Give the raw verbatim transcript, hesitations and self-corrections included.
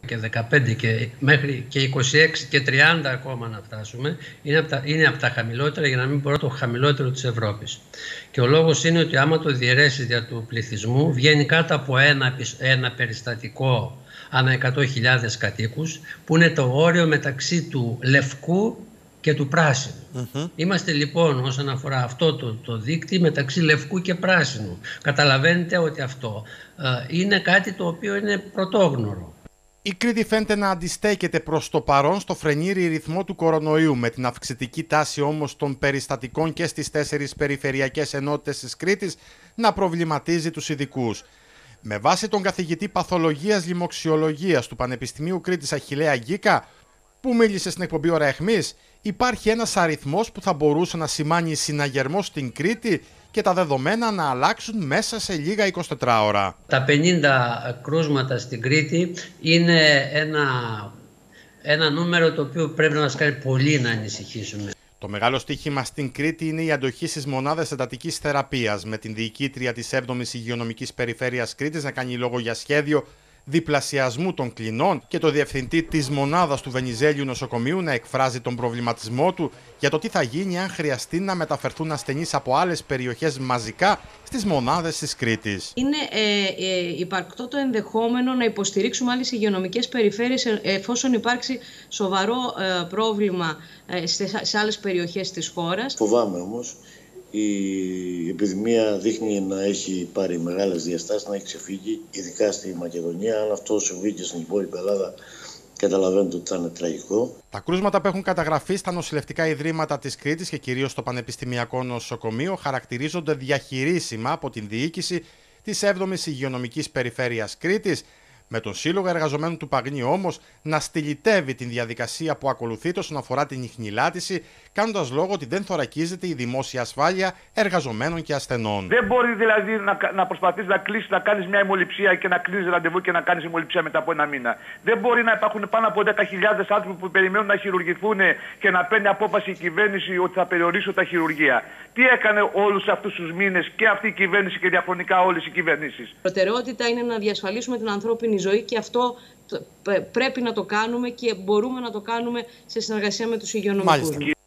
και δεκαπέντε και μέχρι και είκοσι έξι και τριάντα ακόμα να φτάσουμε, είναι από τα, είναι από τα χαμηλότερα, για να μην πω το χαμηλότερο της Ευρώπης. Και ο λόγος είναι ότι άμα το διαιρέσεις δια του πληθυσμού, βγαίνει κάτω από ένα, ένα περιστατικό ανά εκατό χιλιάδες κατοίκους, που είναι το όριο μεταξύ του λευκού και του πράσινου. Mm-hmm. Είμαστε λοιπόν όσον αφορά αυτό το, το δείκτη μεταξύ λευκού και πράσινου. Καταλαβαίνετε ότι αυτό ε, είναι κάτι το οποίο είναι πρωτόγνωρο. Η Κρήτη φαίνεται να αντιστέκεται προς το παρόν στο φρενήρι ρυθμό του κορονοϊού, με την αυξητική τάση όμως των περιστατικών και στις τέσσερις περιφερειακές ενότητες της Κρήτης να προβληματίζει τους ειδικούς. Με βάση τον καθηγητή παθολογίας λοιμοξιολογίας του Πανεπιστημίου Κρήτης Αχιλλέα Γκίκα, που μίλησε στην εκπομπή Ώρα Αιχμής, υπάρχει ένας αριθμός που θα μπορούσε να σημάνει συναγερμό στην Κρήτη και τα δεδομένα να αλλάξουν μέσα σε λίγα εικοσιτέσσερις ώρα. Τα πενήντα κρούσματα στην Κρήτη είναι ένα, ένα νούμερο το οποίο πρέπει να μας κάνει πολύ να ανησυχήσουμε. Το μεγάλο στοίχημα στην Κρήτη είναι η αντοχή στις μονάδες εντατικής θεραπείας, με την διοικήτρια της έβδομης Υγειονομικής Περιφέρειας Κρήτης να κάνει λόγο για σχέδιο διπλασιασμού των κλινών και το διευθυντή της μονάδας του Βενιζέλιου νοσοκομείου να εκφράζει τον προβληματισμό του για το τι θα γίνει αν χρειαστεί να μεταφερθούν ασθενείς από άλλες περιοχές μαζικά στις μονάδες της Κρήτης. Είναι ε, ε, υπαρκτό το ενδεχόμενο να υποστηρίξουμε άλλες υγειονομικές περιφέρειες εφόσον υπάρξει σοβαρό ε, πρόβλημα ε, σε, σε άλλες περιοχές της χώρας. Φοβάμαι όμως. Η επιδημία δείχνει να έχει πάρει μεγάλες διαστάσεις, να έχει ξεφύγει, ειδικά στη Μακεδονία. Αν αυτό συμβεί και στην υπόλοιπη Ελλάδα, καταλαβαίνετε ότι θα είναι τραγικό. Τα κρούσματα που έχουν καταγραφεί στα νοσηλευτικά ιδρύματα της Κρήτης και κυρίως στο Πανεπιστημιακό Νοσοκομείο χαρακτηρίζονται διαχειρίσιμα από την διοίκηση της έβδομης Υγειονομικής Περιφέρειας Κρήτης, με τον Σύλλογο Εργαζομένων του Παγνίου όμως να στυλιτεύει την διαδικασία που ακολουθείται όσον αφορά την ιχνηλάτηση, κάνοντας λόγο ότι δεν θωρακίζεται η δημόσια ασφάλεια εργαζομένων και ασθενών. Δεν μπορεί δηλαδή να, να προσπαθείς να κλείσεις, να κάνεις μια αιμοληψία και να κλείσεις ραντεβού και να κάνεις αιμοληψία μετά από ένα μήνα. Δεν μπορεί να υπάρχουν πάνω από δέκα χιλιάδες άνθρωποι που περιμένουν να χειρουργηθούν και να παίρνει απόφαση η κυβέρνηση ότι θα περιορίσω τα χειρουργεία. Τι έκανε όλους αυτούς τους μήνες και αυτή η κυβέρνηση και διαφωνικά όλες οι κυβερνήσεις? Προτεραιότητα είναι να διασφαλίσουμε την ανθρώπινη ζωή και αυτό πρέπει να το κάνουμε και μπορούμε να το κάνουμε σε συνεργασία με τους υγειονομικούς.